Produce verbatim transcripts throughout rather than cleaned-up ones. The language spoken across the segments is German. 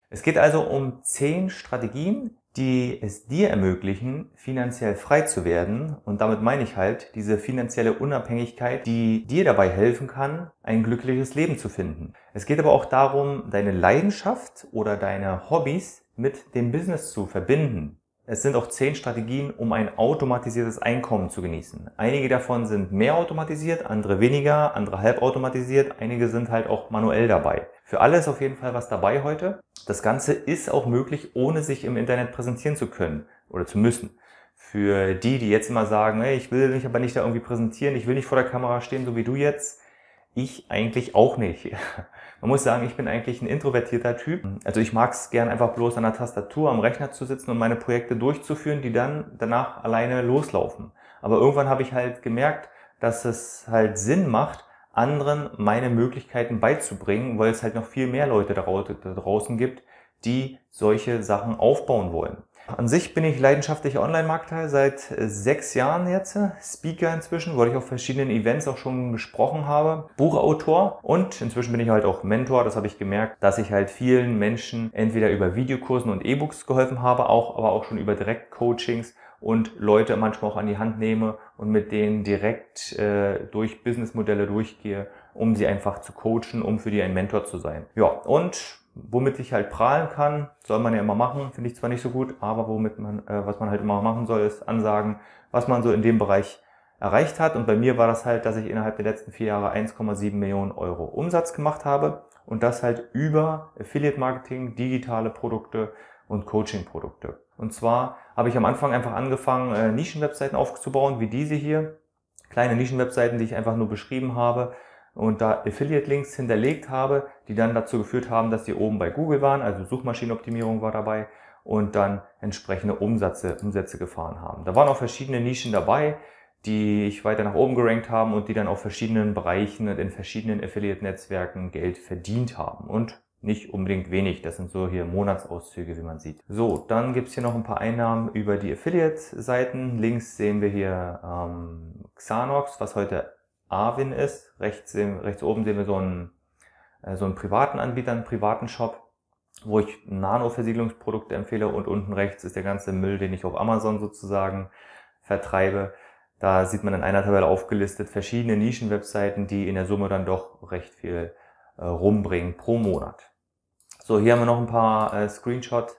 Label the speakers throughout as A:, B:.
A: Es geht also um zehn Strategien, die es dir ermöglichen, finanziell frei zu werden. Und damit meine ich halt diese finanzielle Unabhängigkeit, die dir dabei helfen kann, ein glückliches Leben zu finden. Es geht aber auch darum, deine Leidenschaft oder deine Hobbys mit dem Business zu verbinden. Es sind auch zehn Strategien, um ein automatisiertes Einkommen zu genießen. Einige davon sind mehr automatisiert, andere weniger, andere halbautomatisiert, einige sind halt auch manuell dabei. Für alle ist auf jeden Fall was dabei heute. Das Ganze ist auch möglich, ohne sich im Internet präsentieren zu können oder zu müssen. Für die, die jetzt immer sagen, hey, ich will mich aber nicht da irgendwie präsentieren, ich will nicht vor der Kamera stehen, so wie du jetzt, ich eigentlich auch nicht. Man muss sagen, ich bin eigentlich ein introvertierter Typ. Also ich mag es gern einfach bloß an der Tastatur am Rechner zu sitzen und meine Projekte durchzuführen, die dann danach alleine loslaufen. Aber irgendwann habe ich halt gemerkt, dass es halt Sinn macht, anderen meine Möglichkeiten beizubringen, weil es halt noch viel mehr Leute da draußen gibt, die solche Sachen aufbauen wollen. An sich bin ich leidenschaftlicher Online-Marketer seit sechs Jahren jetzt, Speaker inzwischen, weil ich auf verschiedenen Events auch schon gesprochen habe, Buchautor und inzwischen bin ich halt auch Mentor. Das habe ich gemerkt, dass ich halt vielen Menschen entweder über Videokursen und E-Books geholfen habe, auch, aber auch schon über Direktcoachings und Leute manchmal auch an die Hand nehme und mit denen direkt äh, durch Businessmodelle durchgehe, um sie einfach zu coachen, um für die ein Mentor zu sein. Ja, und womit ich halt prahlen kann, soll man ja immer machen, finde ich zwar nicht so gut, aber womit man, äh, was man halt immer machen soll, ist ansagen, was man so in dem Bereich erreicht hat. Und bei mir war das halt, dass ich innerhalb der letzten vier Jahre eins Komma sieben Millionen Euro Umsatz gemacht habe und das halt über Affiliate Marketing, digitale Produkte und Coaching-Produkte. Und zwar habe ich am Anfang einfach angefangen, äh, Nischenwebseiten aufzubauen, wie diese hier. Kleine Nischenwebseiten, die ich einfach nur beschrieben habe und da Affiliate-Links hinterlegt habe, die dann dazu geführt haben, dass die oben bei Google waren, also Suchmaschinenoptimierung war dabei und dann entsprechende Umsätze, Umsätze gefahren haben. Da waren auch verschiedene Nischen dabei, die ich weiter nach oben gerankt haben und die dann auf verschiedenen Bereichen und in verschiedenen Affiliate-Netzwerken Geld verdient haben und nicht unbedingt wenig. Das sind so hier Monatsauszüge, wie man sieht. So, dann gibt's hier noch ein paar Einnahmen über die Affiliate-Seiten. Links sehen wir hier ähm, Xanox, was heute Arwin ist. Rechts, sehen, rechts oben sehen wir so einen, äh, so einen privaten Anbieter, einen privaten Shop, wo ich Nano-Versiegelungsprodukte empfehle. Und unten rechts ist der ganze Müll, den ich auf Amazon sozusagen vertreibe. Da sieht man in einer Tabelle aufgelistet verschiedene Nischen-Webseiten, die in der Summe dann doch recht viel äh, rumbringen pro Monat. So, hier haben wir noch ein paar äh, Screenshots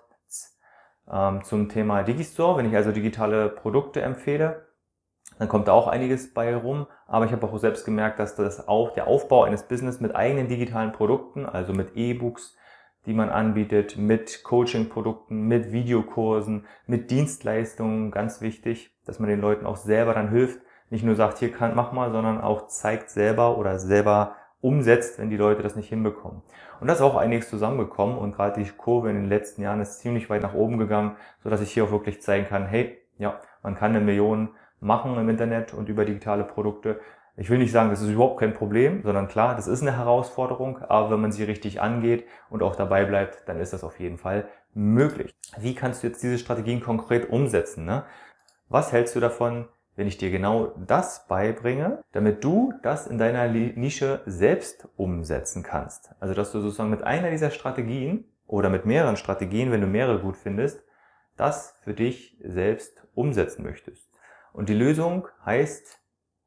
A: ähm, zum Thema Digistore. Wenn ich also digitale Produkte empfehle, dann kommt da auch einiges bei rum. Aber ich habe auch selbst gemerkt, dass das auch der Aufbau eines Business mit eigenen digitalen Produkten, also mit E-Books, die man anbietet, mit Coaching-Produkten, mit Videokursen, mit Dienstleistungen, ganz wichtig, dass man den Leuten auch selber dann hilft. Nicht nur sagt, hier kann, mach mal, sondern auch zeigt selber oder selber umsetzt, wenn die Leute das nicht hinbekommen. Und da ist auch einiges zusammengekommen und gerade die Kurve in den letzten Jahren ist ziemlich weit nach oben gegangen, sodass ich hier auch wirklich zeigen kann, hey, ja, man kann eine Million machen im Internet und über digitale Produkte. Ich will nicht sagen, das ist überhaupt kein Problem, sondern klar, das ist eine Herausforderung, aber wenn man sie richtig angeht und auch dabei bleibt, dann ist das auf jeden Fall möglich. Wie kannst du jetzt diese Strategien konkret umsetzen, ne? Was hältst du davon, wenn ich dir genau das beibringe, damit du das in deiner Nische selbst umsetzen kannst? Also, dass du sozusagen mit einer dieser Strategien oder mit mehreren Strategien, wenn du mehrere gut findest, das für dich selbst umsetzen möchtest. Und die Lösung heißt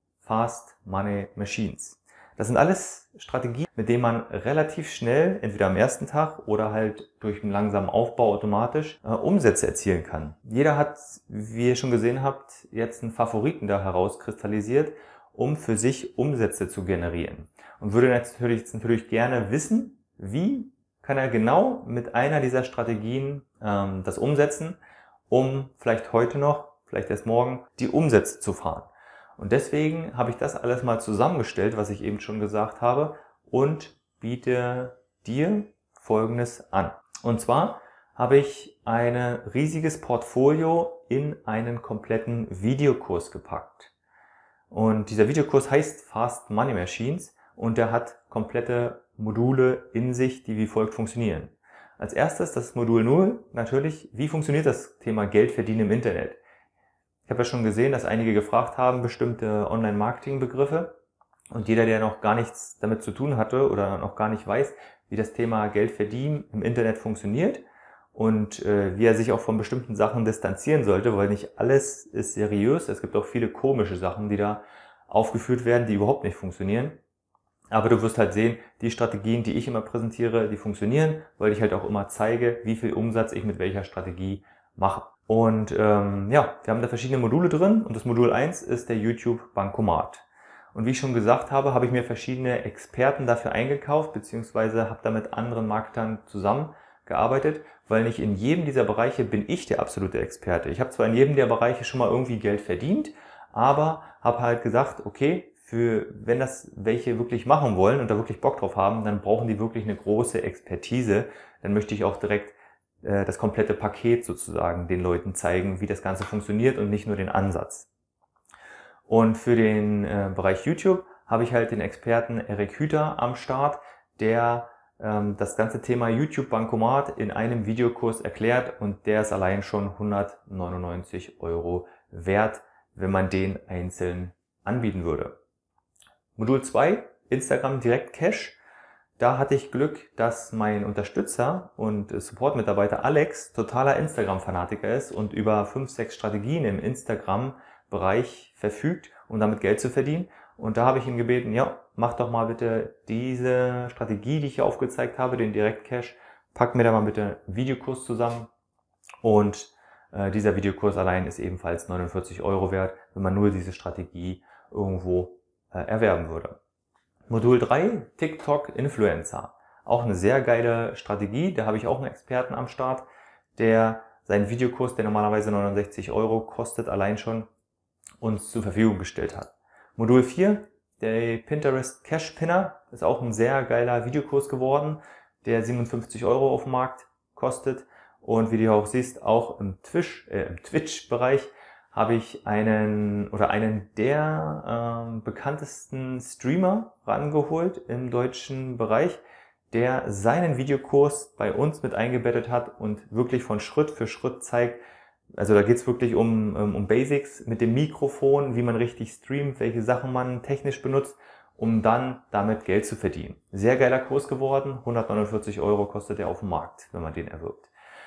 A: Fast Money Machines. Das sind alles Strategien, mit denen man relativ schnell, entweder am ersten Tag oder halt durch einen langsamen Aufbau automatisch, äh, Umsätze erzielen kann. Jeder hat, wie ihr schon gesehen habt, jetzt einen Favoriten da herauskristallisiert, um für sich Umsätze zu generieren. Und würde natürlich, natürlich gerne wissen, wie kann er genau mit einer dieser Strategien ähm, das umsetzen, um vielleicht heute noch, vielleicht erst morgen, die Umsätze zu fahren. Und deswegen habe ich das alles mal zusammengestellt, was ich eben schon gesagt habe, und biete dir Folgendes an. Und zwar habe ich ein riesiges Portfolio in einen kompletten Videokurs gepackt. Und dieser Videokurs heißt Fast Money Machines und der hat komplette Module in sich, die wie folgt funktionieren. Als erstes das Modul null, natürlich, wie funktioniert das Thema Geld verdienen im Internet? Ich habe ja schon gesehen, dass einige gefragt haben, bestimmte Online-Marketing-Begriffe. Und jeder, der noch gar nichts damit zu tun hatte oder noch gar nicht weiß, wie das Thema Geld verdienen im Internet funktioniert und äh, wie er sich auch von bestimmten Sachen distanzieren sollte, weil nicht alles ist seriös. Es gibt auch viele komische Sachen, die da aufgeführt werden, die überhaupt nicht funktionieren. Aber du wirst halt sehen, die Strategien, die ich immer präsentiere, die funktionieren, weil ich halt auch immer zeige, wie viel Umsatz ich mit welcher Strategie mache. Und ähm, ja, wir haben da verschiedene Module drin und das Modul eins ist der YouTube Bankomat. Und wie ich schon gesagt habe, habe ich mir verschiedene Experten dafür eingekauft, beziehungsweise habe da mit anderen Marketern zusammengearbeitet, weil nicht in jedem dieser Bereiche bin ich der absolute Experte. Ich habe zwar in jedem der Bereiche schon mal irgendwie Geld verdient, aber habe halt gesagt, okay, für wenn das welche wirklich machen wollen und da wirklich Bock drauf haben, dann brauchen die wirklich eine große Expertise. Dann möchte ich auch direkt äh, das komplette Paket sozusagen den Leuten zeigen, wie das Ganze funktioniert und nicht nur den Ansatz. Und für den äh, Bereich YouTube habe ich halt den Experten Erik Hüter am Start, der ähm, das ganze Thema YouTube Bankomat in einem Videokurs erklärt und der ist allein schon hundertneunundneunzig Euro wert, wenn man den einzeln anbieten würde. Modul zwei, Instagram Direct Cash. Da hatte ich Glück, dass mein Unterstützer und Support-Mitarbeiter Alex totaler Instagram-Fanatiker ist und über fünf, sechs Strategien im Instagram-Bereich verfügt, um damit Geld zu verdienen. Und da habe ich ihn gebeten, ja, mach doch mal bitte diese Strategie, die ich hier aufgezeigt habe, den Direct Cash, pack mir da mal bitte einen Videokurs zusammen. Und äh, dieser Videokurs allein ist ebenfalls neunundvierzig Euro wert, wenn man nur diese Strategie irgendwo äh, erwerben würde. Modul drei, TikTok Influencer. Auch eine sehr geile Strategie. Da habe ich auch einen Experten am Start, der seinen Videokurs, der normalerweise neunundsechzig Euro kostet, allein schon uns zur Verfügung gestellt hat. Modul vier, der Pinterest Cash Pinner, ist auch ein sehr geiler Videokurs geworden, der siebenundfünfzig Euro auf dem Markt kostet. Und wie du auch siehst, auch im Twitch, äh, im Twitch-Bereich habe ich einen oder einen der ähm, bekanntesten Streamer rangeholt im deutschen Bereich, der seinen Videokurs bei uns mit eingebettet hat und wirklich von Schritt für Schritt zeigt. Also da geht's wirklich um, um, um Basics mit dem Mikrofon, wie man richtig streamt, welche Sachen man technisch benutzt, um dann damit Geld zu verdienen. Sehr geiler Kurs geworden, hundertneunundvierzig Euro kostet er auf dem Markt, wenn man den erwirbt.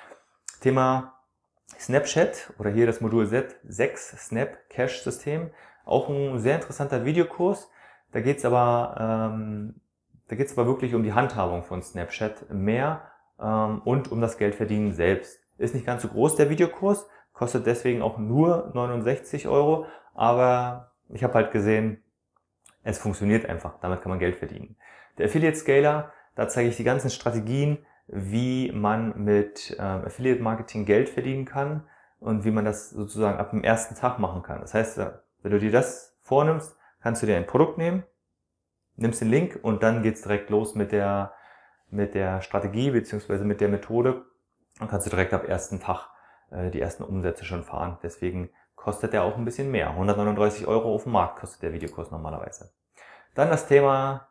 A: Thema Snapchat oder hier das Modul sechs, Snap Cash System, auch ein sehr interessanter Videokurs. Da geht's aber, ähm, da geht's aber wirklich um die Handhabung von Snapchat mehr ähm, und um das Geldverdienen selbst. Ist nicht ganz so groß der Videokurs, kostet deswegen auch nur neunundsechzig Euro, aber ich habe halt gesehen, es funktioniert einfach, damit kann man Geld verdienen. Der Affiliate Scaler, da zeige ich die ganzen Strategien, wie man mit ähm, Affiliate Marketing Geld verdienen kann und wie man das sozusagen ab dem ersten Tag machen kann. Das heißt, wenn du dir das vornimmst, kannst du dir ein Produkt nehmen, nimmst den Link und dann geht's direkt los mit der mit der Strategie beziehungsweise mit der Methode und kannst du direkt ab ersten Tag äh, die ersten Umsätze schon fahren. Deswegen kostet der auch ein bisschen mehr. hundertneununddreißig Euro auf dem Markt kostet der Videokurs normalerweise. Dann das Thema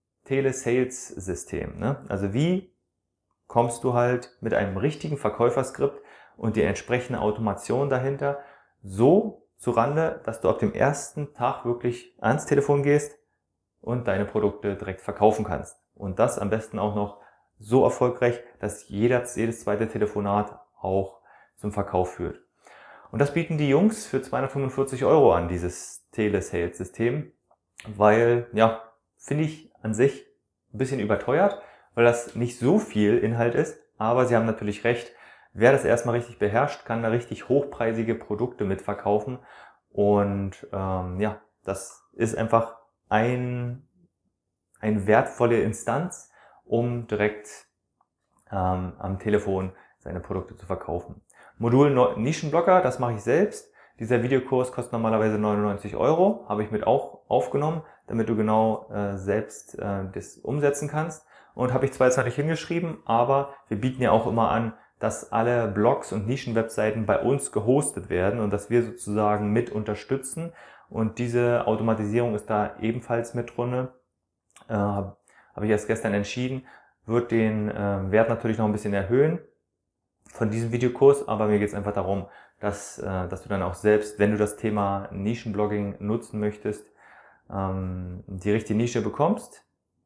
A: Telesales-System. Ne? Also wie kommst du halt mit einem richtigen Verkäuferskript und die entsprechende Automation dahinter so zurande, dass du ab dem ersten Tag wirklich ans Telefon gehst und deine Produkte direkt verkaufen kannst. Und das am besten auch noch so erfolgreich, dass jeder, jedes zweite Telefonat auch zum Verkauf führt. Und das bieten die Jungs für zweihundertfünfundvierzig Euro an, dieses Telesales-System, weil, ja, finde ich an sich ein bisschen überteuert, weil das nicht so viel Inhalt ist, aber sie haben natürlich recht, wer das erstmal richtig beherrscht, kann da richtig hochpreisige Produkte mitverkaufen und ähm, ja, das ist einfach ein, eine wertvolle Instanz, um direkt ähm, am Telefon seine Produkte zu verkaufen. Modul Nischenblocker, das mache ich selbst. Dieser Videokurs kostet normalerweise neunundneunzig Euro, habe ich mit auch aufgenommen, damit du genau äh, selbst äh, das umsetzen kannst. Und habe ich zwar jetzt noch nicht hingeschrieben, aber wir bieten ja auch immer an, dass alle Blogs und Nischenwebseiten bei uns gehostet werden und dass wir sozusagen mit unterstützen. Und diese Automatisierung ist da ebenfalls mit drin. Äh, habe ich erst gestern entschieden, wird den äh, Wert natürlich noch ein bisschen erhöhen von diesem Videokurs, aber mir geht es einfach darum, dass, äh, dass du dann auch selbst, wenn du das Thema Nischenblogging nutzen möchtest, ähm, die richtige Nische bekommst,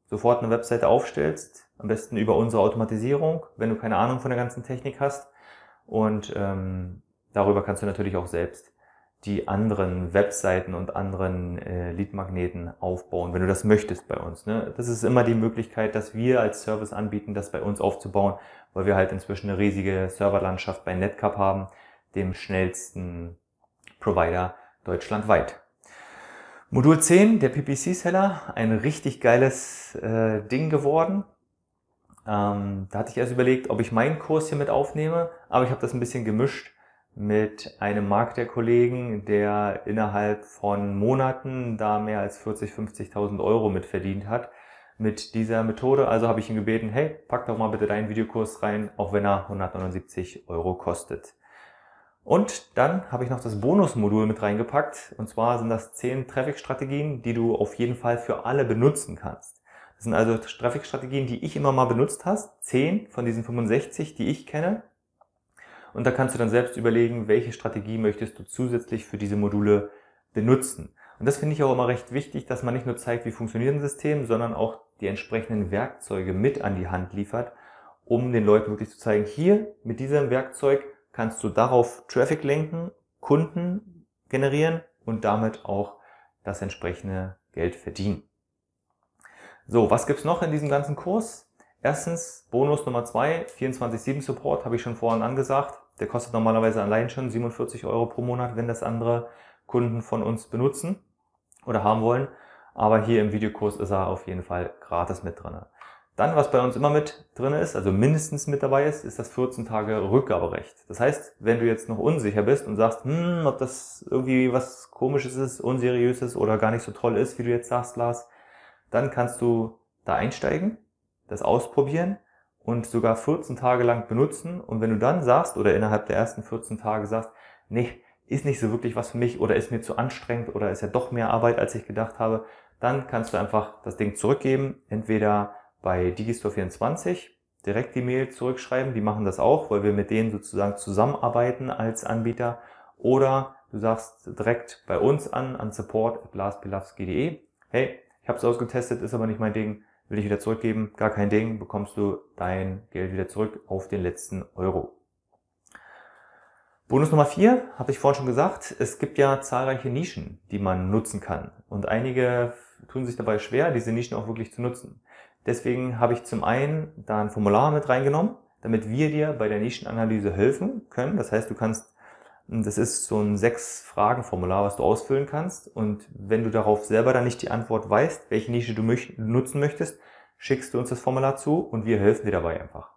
A: sofort eine Webseite aufstellst, am besten über unsere Automatisierung, wenn du keine Ahnung von der ganzen Technik hast. Und ähm, darüber kannst du natürlich auch selbst die anderen Webseiten und anderen äh, Lead-Magneten aufbauen, wenn du das möchtest bei uns. Ne? Das ist immer die Möglichkeit, dass wir als Service anbieten, das bei uns aufzubauen, weil wir halt inzwischen eine riesige Serverlandschaft bei Netcup haben, dem schnellsten Provider deutschlandweit. Modul zehn, der P P C-Seller, ein richtig geiles äh, Ding geworden. Ähm, da hatte ich erst überlegt, ob ich meinen Kurs hier mit aufnehme, aber ich habe das ein bisschen gemischt mit einem Marketer-Kollegen, der innerhalb von Monaten da mehr als vierzig, fünfzigtausend Euro mit verdient hat mit dieser Methode. Also habe ich ihn gebeten, hey, pack doch mal bitte deinen Videokurs rein, auch wenn er hundertneunundsiebzig Euro kostet. Und dann habe ich noch das Bonusmodul mit reingepackt. Und zwar sind das zehn Traffic-Strategien, die du auf jeden Fall für alle benutzen kannst. Das sind also Traffic-Strategien, die ich immer mal benutzt hast. zehn von diesen fünfundsechzig, die ich kenne. Und da kannst du dann selbst überlegen, welche Strategie möchtest du zusätzlich für diese Module benutzen. Und das finde ich auch immer recht wichtig, dass man nicht nur zeigt, wie funktioniert ein System, sondern auch die entsprechenden Werkzeuge mit an die Hand liefert, um den Leuten wirklich zu zeigen, hier mit diesem Werkzeug kannst du darauf Traffic lenken, Kunden generieren und damit auch das entsprechende Geld verdienen. So, was gibt's noch in diesem ganzen Kurs? Erstens, Bonus Nummer zwei, vierundzwanzig sieben Support, habe ich schon vorhin angesagt. Der kostet normalerweise allein schon siebenundvierzig Euro pro Monat, wenn das andere Kunden von uns benutzen oder haben wollen. Aber hier im Videokurs ist er auf jeden Fall gratis mit drin. Dann, was bei uns immer mit drin ist, also mindestens mit dabei ist, ist das vierzehn Tage Rückgaberecht. Das heißt, wenn du jetzt noch unsicher bist und sagst, hm, ob das irgendwie was Komisches ist, Unseriöses oder gar nicht so toll ist, wie du jetzt sagst, Lars, dann kannst du da einsteigen, das ausprobieren und sogar vierzehn Tage lang benutzen. Und wenn du dann sagst oder innerhalb der ersten vierzehn Tage sagst, nee, ist nicht so wirklich was für mich oder ist mir zu anstrengend oder ist ja doch mehr Arbeit, als ich gedacht habe, dann kannst du einfach das Ding zurückgeben, entweder bei Digistore vierundzwanzig direkt die Mail zurückschreiben, die machen das auch, weil wir mit denen sozusagen zusammenarbeiten als Anbieter, oder du sagst direkt bei uns an, an support at lars pilawski punkt de, hey, ich habe es ausgetestet, ist aber nicht mein Ding, will ich wieder zurückgeben, gar kein Ding, bekommst du dein Geld wieder zurück auf den letzten Euro. Bonus Nummer vier, habe ich vorhin schon gesagt, es gibt ja zahlreiche Nischen, die man nutzen kann. Und einige tun sich dabei schwer, diese Nischen auch wirklich zu nutzen. Deswegen habe ich zum einen da ein Formular mit reingenommen, damit wir dir bei der Nischenanalyse helfen können. Das heißt, du kannst, das ist so ein Sechs-Fragen-Formular, was du ausfüllen kannst. Und wenn du darauf selber dann nicht die Antwort weißt, welche Nische du nutzen möchtest, schickst du uns das Formular zu und wir helfen dir dabei einfach.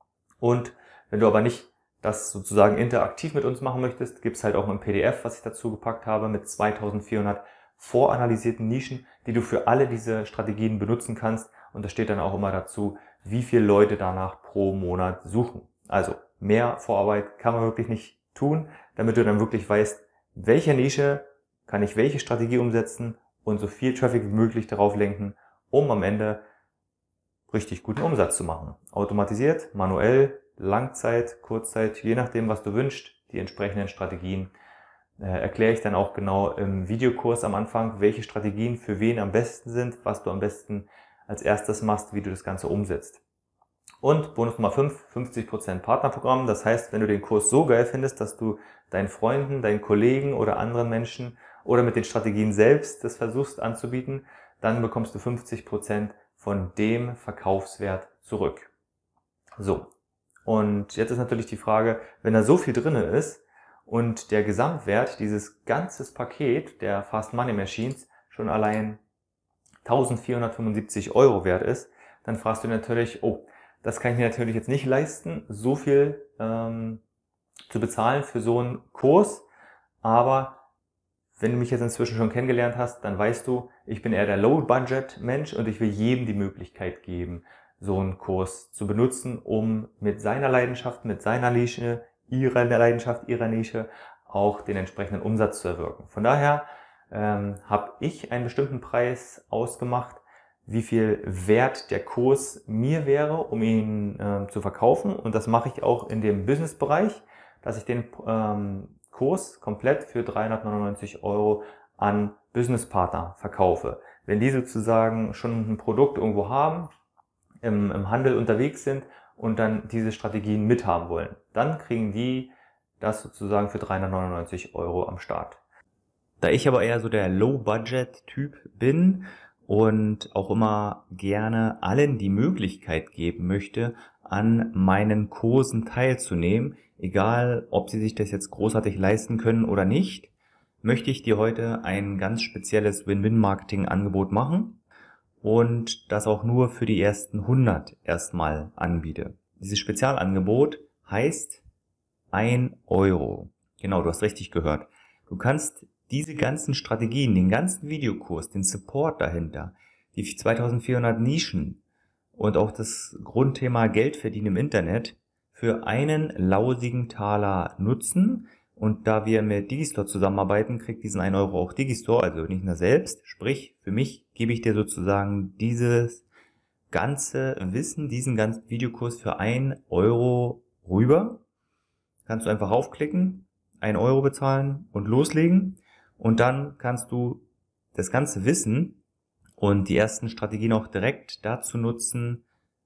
A: Und wenn du aber nicht das sozusagen interaktiv mit uns machen möchtest, gibt es halt auch ein P D F, was ich dazu gepackt habe, mit zweitausendvierhundert voranalysierten Nischen, die du für alle diese Strategien benutzen kannst. Und da steht dann auch immer dazu, wie viele Leute danach pro Monat suchen. Also mehr Vorarbeit kann man wirklich nicht tun, damit du dann wirklich weißt, welche Nische kann ich welche Strategie umsetzen und so viel Traffic wie möglich darauf lenken, um am Ende richtig guten Umsatz zu machen. Automatisiert, manuell, Langzeit, Kurzzeit, je nachdem, was du wünschst, die entsprechenden Strategien äh, erkläre ich dann auch genau im Videokurs am Anfang, welche Strategien für wen am besten sind, was du am besten als erstes machst, wie du das Ganze umsetzt. Und Bonus Nummer fünf, fünfzig Prozent Partnerprogramm. Das heißt, wenn du den Kurs so geil findest, dass du deinen Freunden, deinen Kollegen oder anderen Menschen oder mit den Strategien selbst das versuchst anzubieten, dann bekommst du fünfzig Prozent von dem Verkaufswert zurück. So. Und jetzt ist natürlich die Frage, wenn da so viel drinne ist und der Gesamtwert dieses ganzes Paket der Fast Money Machines schon allein eintausendvierhundertfünfundsiebzig Euro wert ist, dann fragst du natürlich, oh, das kann ich mir natürlich jetzt nicht leisten, so viel ähm, zu bezahlen für so einen Kurs, aber wenn du mich jetzt inzwischen schon kennengelernt hast, dann weißt du, ich bin eher der Low-Budget-Mensch und ich will jedem die Möglichkeit geben, so einen Kurs zu benutzen, um mit seiner Leidenschaft, mit seiner Nische, ihrer Leidenschaft, ihrer Nische auch den entsprechenden Umsatz zu erwirken. Von daher ähm, habe ich einen bestimmten Preis ausgemacht, wie viel wert der Kurs mir wäre, um ihn ähm, zu verkaufen. Und das mache ich auch in dem Business-Bereich, dass ich den ähm, Kurs komplett für dreihundertneunundneunzig Euro an Businesspartner verkaufe. Wenn die sozusagen schon ein Produkt irgendwo haben, im, im Handel unterwegs sind und dann diese Strategien mithaben wollen, dann kriegen die das sozusagen für dreihundertneunundneunzig Euro am Start. Da ich aber eher so der Low-Budget-Typ bin und auch immer gerne allen die Möglichkeit geben möchte, an meinen Kursen teilzunehmen, egal ob sie sich das jetzt großartig leisten können oder nicht, möchte ich dir heute ein ganz spezielles Win-Win-Marketing-Angebot machen und das auch nur für die ersten hundert erstmal anbiete. Dieses Spezialangebot heißt ein Euro. Genau, du hast richtig gehört. Du kannst diese ganzen Strategien, den ganzen Videokurs, den Support dahinter, die zweitausendvierhundert Nischen und auch das Grundthema Geld verdienen im Internet für einen lausigen Taler nutzen. Und da wir mit Digistore zusammenarbeiten, kriegt diesen ein Euro auch Digistore, also nicht nur selbst. Sprich, für mich gebe ich dir sozusagen dieses ganze Wissen, diesen ganzen Videokurs für ein Euro rüber. Kannst du einfach raufklicken, ein Euro bezahlen und loslegen. Und dann kannst du das ganze Wissen und die ersten Strategien auch direkt dazu nutzen,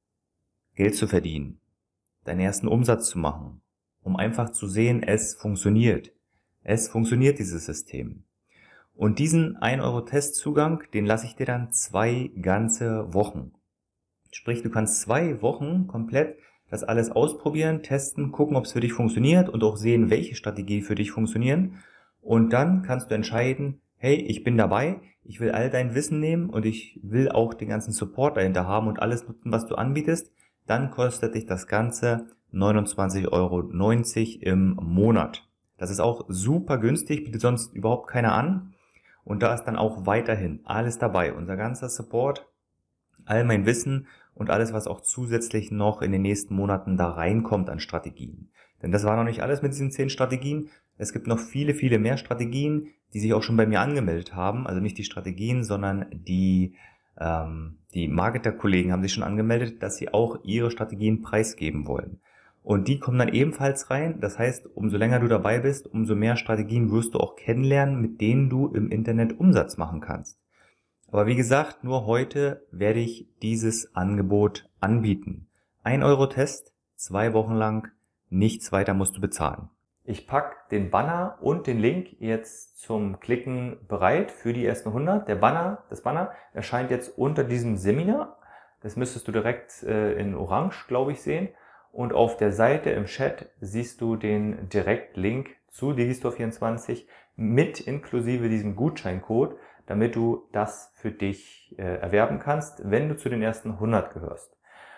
A: Geld zu verdienen, deinen ersten Umsatz zu machen, um einfach zu sehen, es funktioniert. Es funktioniert, dieses System. Und diesen ein Euro Testzugang, den lasse ich dir dann zwei ganze Wochen. Sprich, du kannst zwei Wochen komplett das alles ausprobieren, testen, gucken, ob es für dich funktioniert und auch sehen, welche Strategien für dich funktionieren. Und dann kannst du entscheiden, hey, ich bin dabei, ich will all dein Wissen nehmen und ich will auch den ganzen Support dahinter haben und alles nutzen, was du anbietest. Dann kostet dich das Ganze neunundzwanzig Euro neunzig im Monat. Das ist auch super günstig, bietet sonst überhaupt keiner an. Und da ist dann auch weiterhin alles dabei. Unser ganzer Support, all mein Wissen und alles, was auch zusätzlich noch in den nächsten Monaten da reinkommt an Strategien. Denn das war noch nicht alles mit diesen zehn Strategien. Es gibt noch viele, viele mehr Strategien, die sich auch schon bei mir angemeldet haben. Also nicht die Strategien, sondern die, ähm, die Marketer-Kollegen haben sich schon angemeldet, dass sie auch ihre Strategien preisgeben wollen. Und die kommen dann ebenfalls rein. Das heißt, umso länger du dabei bist, umso mehr Strategien wirst du auch kennenlernen, mit denen du im Internet Umsatz machen kannst. Aber wie gesagt, nur heute werde ich dieses Angebot anbieten. Ein Euro Test, zwei Wochen lang, nichts weiter musst du bezahlen. Ich pack den Banner und den Link jetzt zum Klicken bereit für die ersten hundert. Der Banner, das Banner erscheint jetzt unter diesem Seminar. Das müsstest du direkt äh, in Orange, glaube ich, sehen. Und auf der Seite im Chat siehst du den Direktlink zu Digistore vierundzwanzig mit inklusive diesem Gutscheincode, damit du das für dich äh, erwerben kannst, wenn du zu den ersten hundert gehörst.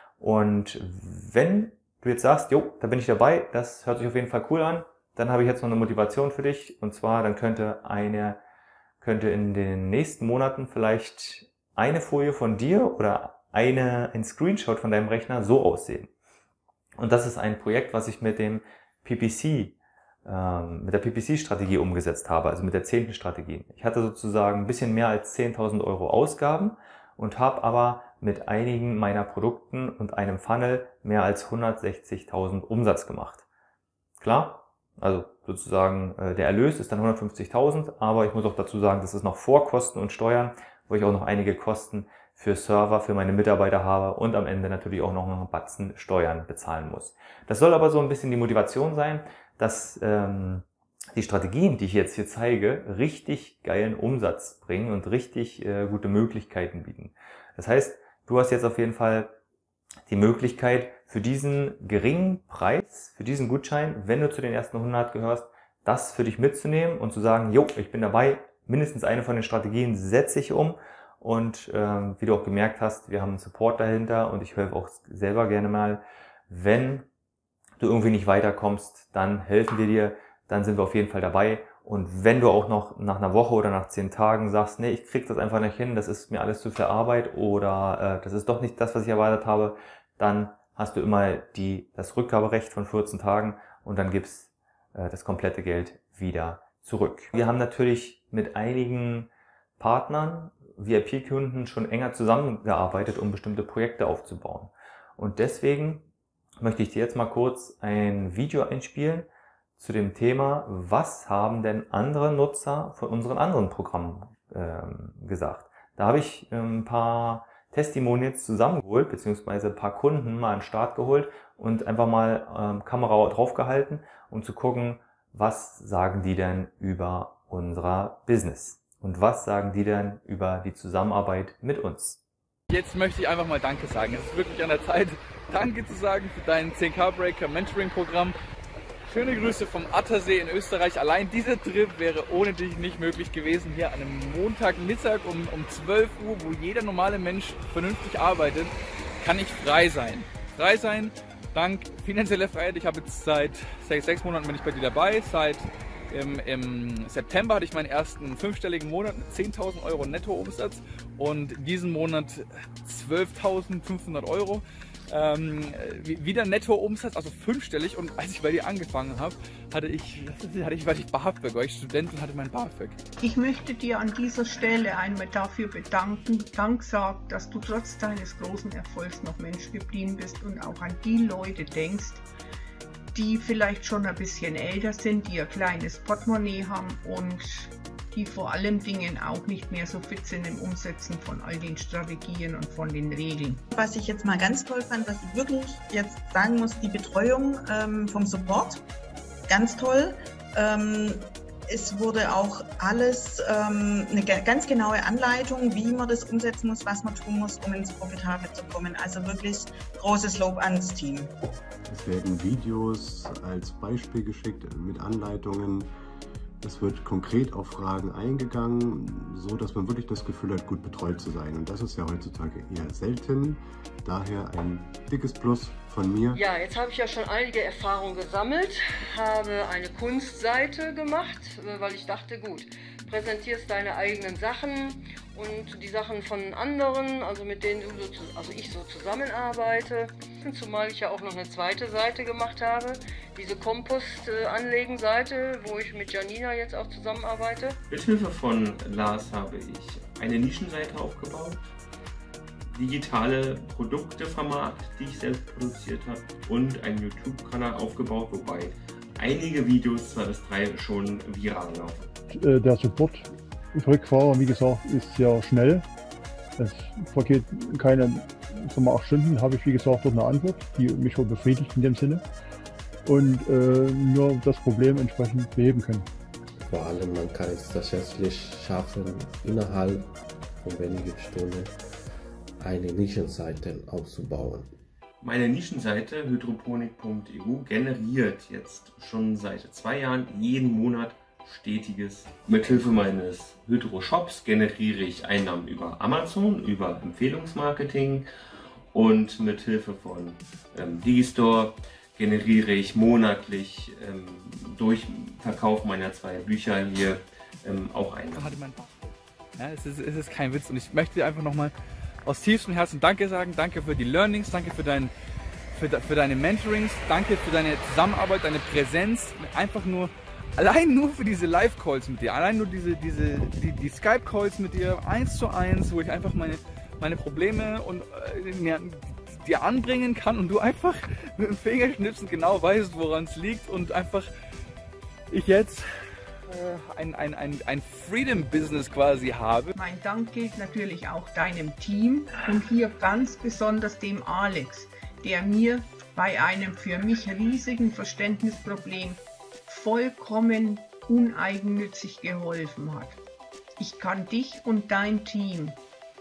A: Und wenn du jetzt sagst, jo, da bin ich dabei, das hört sich auf jeden Fall cool an, dann habe ich jetzt noch eine Motivation für dich. Und zwar, dann könnte eine, könnte in den nächsten Monaten vielleicht eine Folie von dir oder eine, ein Screenshot von deinem Rechner so aussehen. Und das ist ein Projekt, was ich mit dem P P C, ähm, mit der P P C-Strategie umgesetzt habe, also mit der zehnten Strategie. Ich hatte sozusagen ein bisschen mehr als zehntausend Euro Ausgaben und habe aber mit einigen meiner Produkten und einem Funnel mehr als hundertsechzigtausend Umsatz gemacht. Klar? Also sozusagen äh, der Erlös ist dann hundertfünfzigtausend, aber ich muss auch dazu sagen, das ist noch vor Kosten und Steuern, wo ich auch noch einige Kosten für Server, für meine Mitarbeiter habe und am Ende natürlich auch noch einen Batzen Steuern bezahlen muss. Das soll aber so ein bisschen die Motivation sein, dass ähm, die Strategien, die ich jetzt hier zeige, richtig geilen Umsatz bringen und richtig äh, gute Möglichkeiten bieten. Das heißt, du hast jetzt auf jeden Fall die Möglichkeit, für diesen geringen Preis, für diesen Gutschein, wenn du zu den ersten hundert gehörst, das für dich mitzunehmen und zu sagen, jo, ich bin dabei, mindestens eine von den Strategien setze ich um. Und ähm, wie du auch gemerkt hast, wir haben einen Support dahinter und ich helfe auch selber gerne mal. Wenn du irgendwie nicht weiterkommst, dann helfen wir dir, dann sind wir auf jeden Fall dabei. Und wenn du auch noch nach einer Woche oder nach zehn Tagen sagst, nee, ich krieg das einfach nicht hin, das ist mir alles zu viel Arbeit oder äh, das ist doch nicht das, was ich erwartet habe, dann hast du immer die, das Rückgaberecht von vierzehn Tagen und dann gibt's äh, das komplette Geld wieder zurück. Wir haben natürlich mit einigen Partnern, V I P-Kunden schon enger zusammengearbeitet, um bestimmte Projekte aufzubauen. Und deswegen möchte ich dir jetzt mal kurz ein Video einspielen zu dem Thema, was haben denn andere Nutzer von unseren anderen Programmen ähm, gesagt. Da habe ich ähm, ein paar Testimonials zusammengeholt, beziehungsweise ein paar Kunden mal an den Start geholt und einfach mal ähm, Kamera draufgehalten, um zu gucken, was sagen die denn über unser Business und was sagen die denn über die Zusammenarbeit mit uns.
B: Jetzt möchte ich einfach mal Danke sagen. Es ist wirklich an der Zeit, Danke zu sagen für dein zehn K Breaker Mentoring Programm. Schöne Grüße vom Attersee in Österreich. Allein dieser Trip wäre ohne dich nicht möglich gewesen. Hier an einem Montagmittag um, um zwölf Uhr, wo jeder normale Mensch vernünftig arbeitet, kann ich frei sein. Frei sein, dank finanzieller Freiheit. Ich habe jetzt seit sechs, sechs Monaten bin ich bei dir dabei. Seit im, im September hatte ich meinen ersten fünfstelligen Monat mit zehntausend Euro Nettoumsatz und diesen Monat zwölftausendfünfhundert Euro. Ähm, wieder Nettoumsatz, also fünfstellig, und als ich bei dir angefangen habe, hatte ich, hatte ich, war ich BAföG, war ich Student und hatte mein BAföG.
C: Ich möchte dir an dieser Stelle einmal dafür bedanken, Dank sagen, dass du trotz deines großen Erfolgs noch Mensch geblieben bist und auch an die Leute denkst, die vielleicht schon ein bisschen älter sind, die ein kleines Portemonnaie haben und die vor allem Dingen auch nicht mehr so fit sind im Umsetzen von all den Strategien und von den Regeln.
D: Was ich jetzt mal ganz toll fand, was ich wirklich jetzt sagen muss, die Betreuung ähm, vom Support, ganz toll. Ähm, es wurde auch alles, ähm, eine ganz genaue Anleitung, wie man das umsetzen muss, was man tun muss, um ins Profitable zu kommen. Also wirklich großes Lob ans Team.
E: Es werden Videos als Beispiel geschickt mit Anleitungen. Es wird konkret auf Fragen eingegangen, so dass man wirklich das Gefühl hat, gut betreut zu sein. Und das ist ja heutzutage eher selten. Daher ein dickes Plus von mir.
F: Ja, jetzt habe ich ja schon einige Erfahrungen gesammelt, habe eine Kunstseite gemacht, weil ich dachte, gut, präsentierst deine eigenen Sachen und die Sachen von anderen, also mit denen du so, also ich so zusammenarbeite. Zumal ich ja auch noch eine zweite Seite gemacht habe, diese Kompost-Anlegen-Seite, wo ich mit Janina jetzt auch zusammenarbeite.
G: Mithilfe von Lars habe ich eine Nischenseite aufgebaut, digitale Produkte vermarktet, die ich selbst produziert habe, und einen YouTube-Kanal aufgebaut, wobei einige Videos, zwei bis drei, schon viral laufen.
H: Der Support für Rückfahrer, wie gesagt, ist sehr schnell. Es vergeht keine sagen wir, acht Stunden, habe ich wie gesagt dort eine Antwort, die mich schon befriedigt in dem Sinne und äh, nur das Problem entsprechend beheben können.
I: Vor allem man kann es tatsächlich schaffen, innerhalb von wenigen Stunden eine Nischenseite aufzubauen.
G: Meine Nischenseite hydroponik punkt e u generiert jetzt schon seit zwei Jahren jeden Monat stetiges. Mithilfe meines Hydro-Shops generiere ich Einnahmen über Amazon, über Empfehlungsmarketing, und mithilfe von ähm, Digistore generiere ich monatlich ähm, durch Verkauf meiner zwei Bücher hier ähm, auch Einnahmen.
B: Ja, es ist, es ist kein Witz, und ich möchte dir einfach nochmal aus tiefstem Herzen Danke sagen. Danke für die Learnings, danke für, dein, für, für deine Mentorings, danke für deine Zusammenarbeit, deine Präsenz. Einfach nur, allein nur für diese Live-Calls mit dir, allein nur diese, diese, die, die Skype-Calls mit dir, eins zu eins, wo ich einfach meine, meine Probleme und äh, mir, dir anbringen kann und du einfach mit dem Fingerschnipsen genau weißt, woran es liegt, und einfach ich jetzt ein, ein, ein, ein Freedom-Business quasi habe.
C: Mein Dank gilt natürlich auch deinem Team und hier ganz besonders dem Alex, der mir bei einem für mich riesigen Verständnisproblem vollkommen uneigennützig geholfen hat. Ich kann dich und dein Team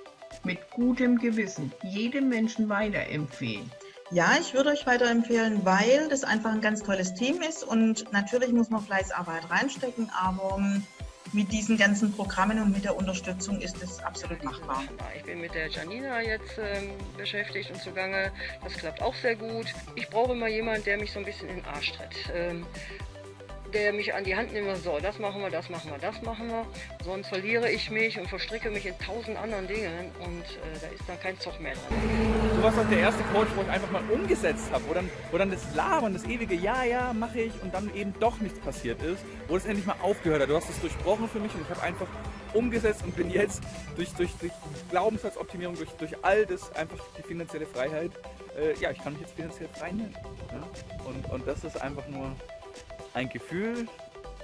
C: mit gutem Gewissen jedem Menschen weiterempfehlen.
D: Ja, ich würde euch weiterempfehlen, weil das einfach ein ganz tolles Team ist, und natürlich muss man Fleißarbeit reinstecken, aber mit diesen ganzen Programmen und mit der Unterstützung ist es absolut machbar.
F: Ich bin mit der Janina jetzt ähm, beschäftigt und zugange. Das klappt auch sehr gut. Ich brauche immer jemanden, der mich so ein bisschen in den Arsch tritt. Ähm, der mich an die Hand nimmt, so, das machen wir, das machen wir, das machen wir. Sonst verliere ich mich und verstricke mich in tausend anderen Dingen, und äh, da ist dann kein Zug mehr dran.
B: Du warst auch der erste Coach, wo ich einfach mal umgesetzt habe, wo dann, wo dann das Labern, das ewige Ja, ja, mache ich, und dann eben doch nichts passiert ist, wo es endlich mal aufgehört hat. Du hast es durchbrochen für mich, und ich habe einfach umgesetzt und bin jetzt durch, durch, durch Glaubenssatzoptimierung, durch, durch all das, einfach die finanzielle Freiheit, äh, ja, ich kann mich jetzt finanziell frei nennen. Ja? Und, und das ist einfach nur ein Gefühl,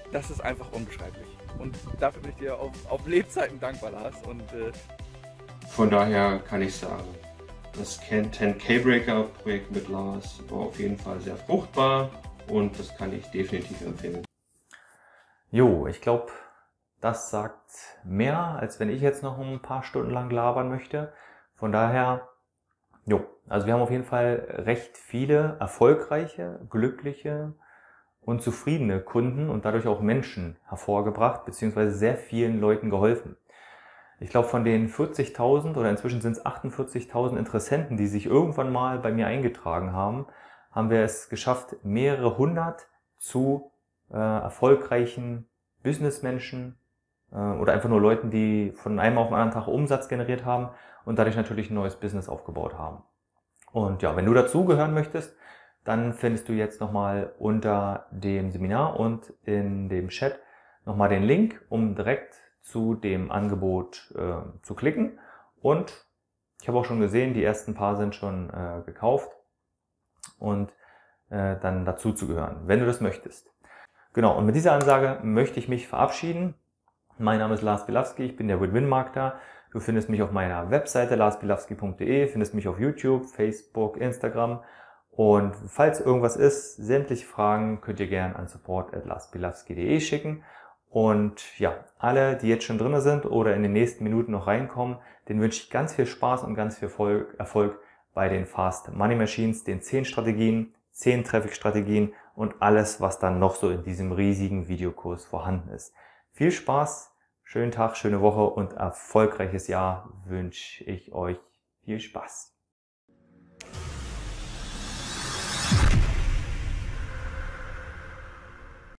B: das ist einfach unbeschreiblich. Und dafür bin ich dir auf, auf Lebzeiten dankbar, Lars. Und, äh
G: Von daher kann ich sagen, das zehn K Breaker Projekt mit Lars war auf jeden Fall sehr fruchtbar und das kann ich definitiv empfehlen.
A: Jo, ich glaube, das sagt mehr, als wenn ich jetzt noch ein paar Stunden lang labern möchte. Von daher, jo, also wir haben auf jeden Fall recht viele erfolgreiche, glückliche und zufriedene Kunden und dadurch auch Menschen hervorgebracht, beziehungsweise sehr vielen Leuten geholfen. Ich glaube, von den vierzigtausend oder inzwischen sind es achtundvierzigtausend Interessenten, die sich irgendwann mal bei mir eingetragen haben, haben wir es geschafft, mehrere hundert zu äh, erfolgreichen Businessmenschen äh, oder einfach nur Leuten, die von einem auf den anderen Tag Umsatz generiert haben und dadurch natürlich ein neues Business aufgebaut haben. Und ja, wenn du dazugehören möchtest, dann findest du jetzt nochmal unter dem Seminar und in dem Chat nochmal den Link, um direkt zu dem Angebot äh, zu klicken. Und ich habe auch schon gesehen, die ersten paar sind schon äh, gekauft und äh, dann dazu zu gehören, wenn du das möchtest. Genau, und mit dieser Ansage möchte ich mich verabschieden. Mein Name ist Lars Bilawski, ich bin der Win-Win-Marketer. Du findest mich auf meiner Webseite lars bilawski punkt de, findest mich auf YouTube, Facebook, Instagram. Und falls irgendwas ist, sämtliche Fragen könnt ihr gerne an support at lars bilawski punkt de schicken. Und ja, alle, die jetzt schon drin sind oder in den nächsten Minuten noch reinkommen, denen wünsche ich ganz viel Spaß und ganz viel Erfolg bei den Fast Money Machines, den zehn Strategien, zehn Traffic-Strategien und alles, was dann noch so in diesem riesigen Videokurs vorhanden ist. Viel Spaß, schönen Tag, schöne Woche und erfolgreiches Jahr wünsche ich euch. Viel Spaß!